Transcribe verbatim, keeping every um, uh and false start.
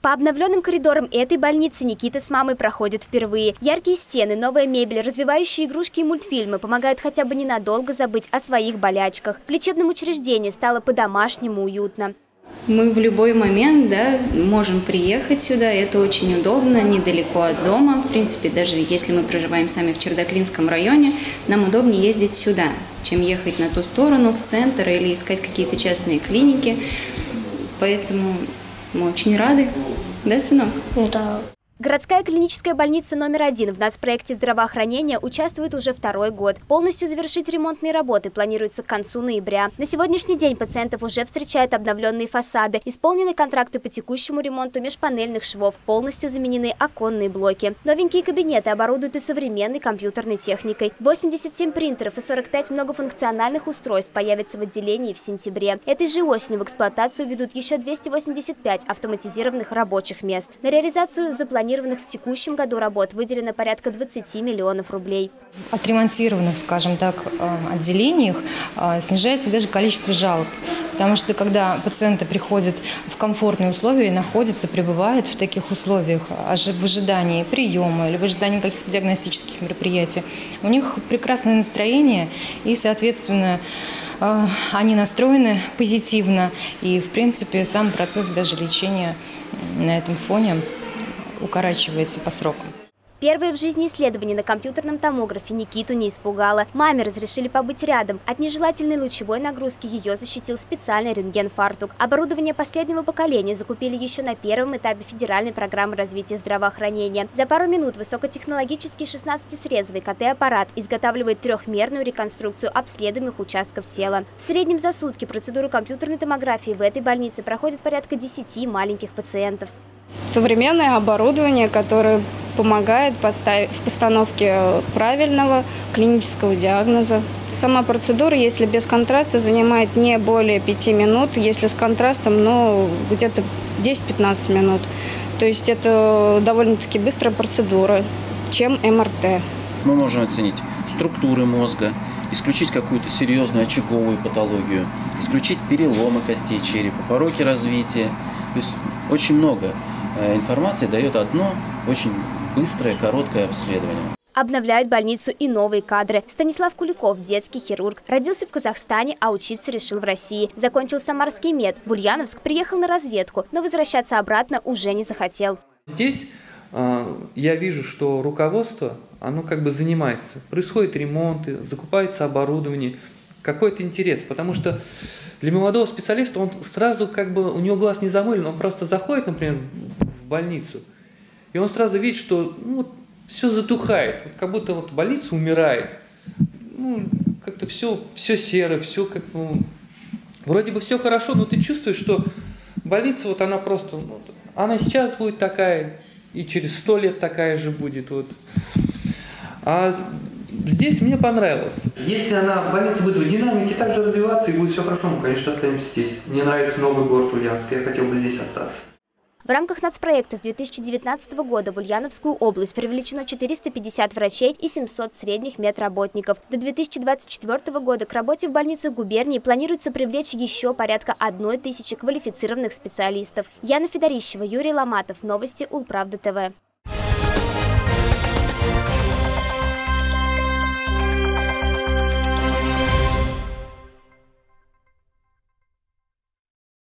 По обновленным коридорам этой больницы Никита с мамой проходят впервые. Яркие стены, новая мебель, развивающие игрушки и мультфильмы помогают хотя бы ненадолго забыть о своих болячках. В лечебном учреждении стало по-домашнему уютно. Мы в любой момент, да, можем приехать сюда, это очень удобно, недалеко от дома. В принципе, даже если мы проживаем сами в Чердаклинском районе, нам удобнее ездить сюда, чем ехать на ту сторону, в центр или искать какие-то частные клиники. Поэтому мы очень рады. Да, сынок? Да. Городская клиническая больница номер один в нацпроекте здравоохранения участвует уже второй год. Полностью завершить ремонтные работы планируется к концу ноября. На сегодняшний день пациентов уже встречают обновленные фасады, исполнены контракты по текущему ремонту межпанельных швов, полностью заменены оконные блоки. Новенькие кабинеты оборудуют и современной компьютерной техникой. восемьдесят семь принтеров и сорок пять многофункциональных устройств появятся в отделении в сентябре. Этой же осенью в эксплуатацию ведут еще двести восемьдесят пять автоматизированных рабочих мест. На реализацию запланировано в текущем году работ выделено порядка двадцати миллионов рублей. В отремонтированных, скажем так, отделениях снижается даже количество жалоб. Потому что когда пациенты приходят в комфортные условия и находятся, пребывают в таких условиях, в ожидании приема или в ожидании каких-то диагностических мероприятий, у них прекрасное настроение и, соответственно, они настроены позитивно. И, в принципе, сам процесс даже лечения на этом фоне укорачивается по срокам. Первое в жизни исследование на компьютерном томографе Никиту не испугало. Маме разрешили побыть рядом. От нежелательной лучевой нагрузки ее защитил специальный рентген-фартук. Оборудование последнего поколения закупили еще на первом этапе федеральной программы развития здравоохранения. За пару минут высокотехнологический шестнадцатисрезовый ка тэ-аппарат изготавливает трехмерную реконструкцию обследуемых участков тела. В среднем за сутки процедуру компьютерной томографии в этой больнице проходит порядка десяти маленьких пациентов. Современное оборудование, которое помогает в постановке правильного клинического диагноза. Сама процедура, если без контраста, занимает не более пяти минут, если с контрастом, ну, где-то десять-пятнадцать минут. То есть это довольно-таки быстрая процедура, чем эм эр тэ. Мы можем оценить структуры мозга, исключить какую-то серьезную очаговую патологию, исключить переломы костей черепа, пороки развития. То есть очень много информации дает одно очень быстрое, короткое обследование. Обновляют больницу и новые кадры. Станислав Куликов, детский хирург. Родился в Казахстане, а учиться решил в России. Закончил Самарский мед. В Ульяновск приехал на разведку, но возвращаться обратно уже не захотел. Здесь э, я вижу, что руководство, оно как бы занимается. Происходят ремонты, закупается оборудование. Какой-то интерес, потому что для молодого специалиста он сразу как бы, у него глаз не замылен, он просто заходит, например, в больницу, и он сразу видит, что ну, все затухает, вот как будто вот больница умирает. Ну, как-то все, все серо, все как ну, вроде бы все хорошо, но ты чувствуешь, что больница вот она просто, ну, она сейчас будет такая, и через сто лет такая же будет. Вот. А здесь мне понравилось. Если она, больница будет в динамике также развиваться и будет все хорошо, мы, конечно, останемся здесь. Мне нравится новый город Ульяновск, я хотел бы здесь остаться. В рамках нацпроекта с две тысячи девятнадцатого года в Ульяновскую область привлечено четыреста пятьдесят врачей и семьсот средних медработников. До две тысячи двадцать четвёртого года к работе в больницах губернии планируется привлечь еще порядка одной тысячи квалифицированных специалистов. Яна Федорищева, Юрий Ломатов. Новости Улправда тэ вэ.